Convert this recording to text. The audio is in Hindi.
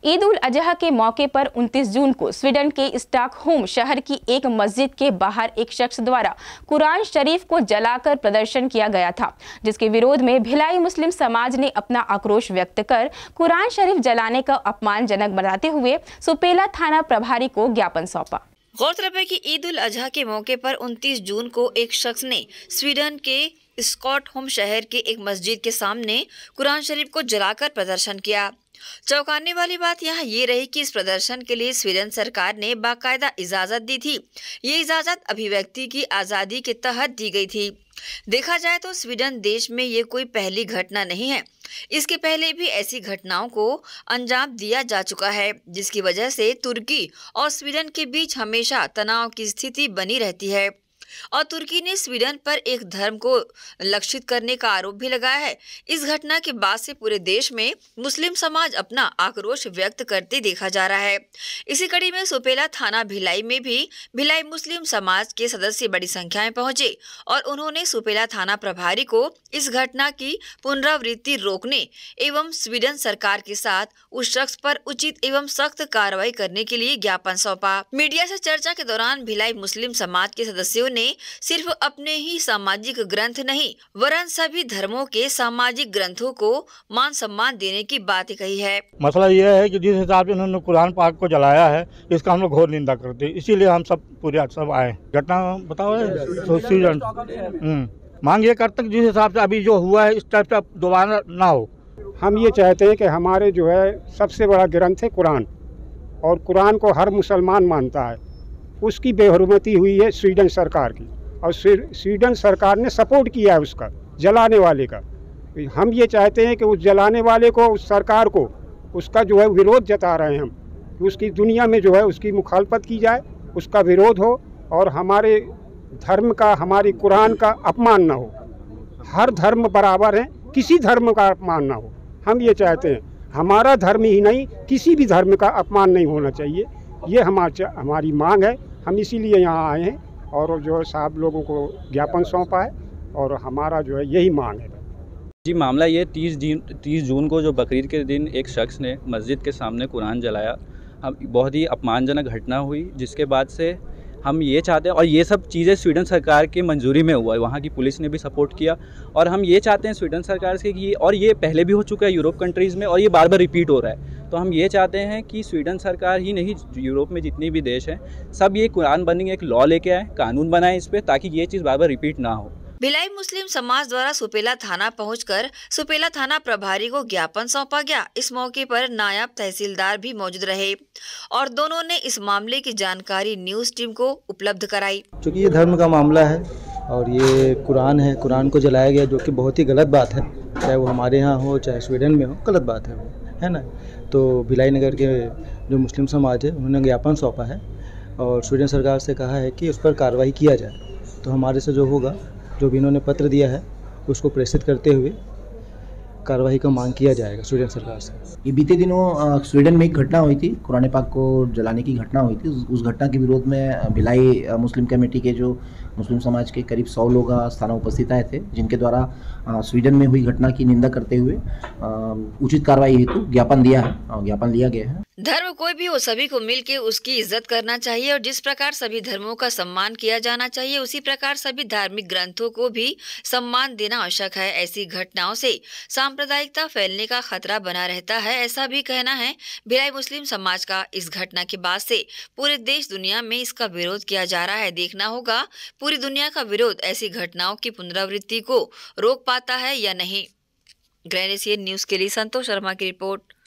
ईद उल अजहा के मौके पर 29 जून को स्वीडन के स्टॉकहोम शहर की एक मस्जिद के बाहर एक शख्स द्वारा कुरान शरीफ को जलाकर प्रदर्शन किया गया था, जिसके विरोध में भिलाई मुस्लिम समाज ने अपना आक्रोश व्यक्त कर कुरान शरीफ जलाने का अपमानजनक बताते हुए सुपेला थाना प्रभारी को ज्ञापन सौंपा। गौरतलब है कि ईद उल अजहा के मौके पर 29 जून को एक शख्स ने स्वीडन के स्टॉकहोम शहर के एक मस्जिद के सामने कुरान शरीफ को जलाकर प्रदर्शन किया। चौंकाने वाली बात यहाँ ये रही कि इस प्रदर्शन के लिए स्वीडन सरकार ने बाकायदा इजाजत दी थी। ये इजाजत अभिव्यक्ति की आज़ादी के तहत दी गई थी। देखा जाए तो स्वीडन देश में ये कोई पहली घटना नहीं है। इसके पहले भी ऐसी घटनाओं को अंजाम दिया जा चुका है, जिसकी वजह से तुर्की और स्वीडन के बीच हमेशा तनाव की स्थिति बनी रहती है। और तुर्की ने स्वीडन पर एक धर्म को लक्षित करने का आरोप भी लगाया है। इस घटना के बाद से पूरे देश में मुस्लिम समाज अपना आक्रोश व्यक्त करते देखा जा रहा है। इसी कड़ी में सुपेला थाना भिलाई में भी भिलाई मुस्लिम समाज के सदस्य बड़ी संख्या में पहुंचे और उन्होंने सुपेला थाना प्रभारी को इस घटना की पुनरावृत्ति रोकने एवं स्वीडन सरकार के साथ उस शख्स पर उचित एवं सख्त कार्रवाई करने के लिए ज्ञापन सौंपा। मीडिया से चर्चा के दौरान भिलाई मुस्लिम समाज के सदस्यों ने सिर्फ अपने ही सामाजिक ग्रंथ नहीं वरन सभी धर्मों के सामाजिक ग्रंथों को मान सम्मान देने की बात कही है। मसला यह है कि जिस हिसाब से उन्होंने कुरान पाक को जलाया है, इसका हम लोग घोर निंदा करते हैं। इसीलिए हम सब पूरे सब आए। घटना बताओ मांग ये करते जिस हिसाब से अभी जो हुआ है इस टाइप का दोबारा ना हो। हम ये चाहते हैं कि हमारे जो है सबसे बड़ा ग्रंथ है कुरान, और कुरान को हर मुसलमान मानता है। उसकी बेहुरमती हुई है स्वीडन सरकार की, और स्वीडन सरकार ने सपोर्ट किया है उसका जलाने वाले का। हम ये चाहते हैं कि उस जलाने वाले को, उस सरकार को, उसका जो है विरोध जता रहे हैं हम कि उसकी दुनिया में जो है उसकी मुखालफत की जाए, उसका विरोध हो और हमारे धर्म का, हमारी कुरान का अपमान ना हो। हर धर्म बराबर है, किसी धर्म का अपमान ना हो। हम ये चाहते हैं, हमारा धर्म ही नहीं किसी भी धर्म का अपमान नहीं होना चाहिए। ये हमारी मांग है। हम इसीलिए यहाँ आए हैं और जो साहब लोगों को ज्ञापन सौंपा है और हमारा जो है यही मांग है। जी, मामला ये 30 जून को जो बकरीद के दिन एक शख्स ने मस्जिद के सामने कुरान जलाया, हम बहुत ही अपमानजनक घटना हुई, जिसके बाद से हम ये चाहते हैं, और ये सब चीज़ें स्वीडन सरकार की मंजूरी में हुआ है, वहाँ की पुलिस ने भी सपोर्ट किया, और हम ये चाहते हैं स्वीडन सरकार से कि और ये पहले भी हो चुका है यूरोप कंट्रीज़ में और ये बार बार रिपीट हो रहा है। तो हम ये चाहते हैं कि स्वीडन सरकार ही नहीं, यूरोप में जितने भी देश हैं सब ये कुरान बर्निंग एक लॉ लेके आए, कानून बनाए इस पर, ताकि ये चीज़ बार बार रिपीट ना हो। भिलाई मुस्लिम समाज द्वारा सुपेला थाना पहुंचकर सुपेला थाना प्रभारी को ज्ञापन सौंपा गया। इस मौके पर नायब तहसीलदार भी मौजूद रहे और दोनों ने इस मामले की जानकारी न्यूज टीम को उपलब्ध कराई। क्योंकि ये धर्म का मामला है और ये कुरान है, कुरान को जलाया गया, जो कि बहुत ही गलत बात है, चाहे वो हमारे यहाँ हो चाहे स्वीडन में हो, गलत बात है वो, है ना। तो भिलाई नगर के जो मुस्लिम समाज है उन्होंने ज्ञापन सौंपा है और स्वीडन सरकार से कहा है कि उस पर कार्रवाई किया जाए। तो हमारे से जो होगा, जो भी इन्होंने पत्र दिया है उसको प्रेषित करते हुए कार्रवाई का मांग किया जाएगा स्वीडन सरकार से। ये बीते दिनों स्वीडन में एक घटना हुई थी, कुरान पाक को जलाने की घटना हुई थी। उस घटना के विरोध में भिलाई मुस्लिम कमेटी के जो मुस्लिम समाज के करीब 100 लोग स्थाना उपस्थित आए थे, जिनके द्वारा स्वीडन में हुई घटना की निंदा करते हुए उचित कार्रवाई हेतु ज्ञापन दिया है और ज्ञापन लिया गया है। धर्म कोई भी हो, सभी को मिलकर उसकी इज्जत करना चाहिए और जिस प्रकार सभी धर्मों का सम्मान किया जाना चाहिए, उसी प्रकार सभी धार्मिक ग्रंथों को भी सम्मान देना आवश्यक है। ऐसी घटनाओं से सांप्रदायिकता फैलने का खतरा बना रहता है, ऐसा भी कहना है भिलाई मुस्लिम समाज का। इस घटना के बाद से पूरे देश दुनिया में इसका विरोध किया जा रहा है। देखना होगा पूरी दुनिया का विरोध ऐसी घटनाओं की पुनरावृत्ति को रोक पाता है या नहीं। ग्रैंड एशियन न्यूज के लिए संतोष शर्मा की रिपोर्ट।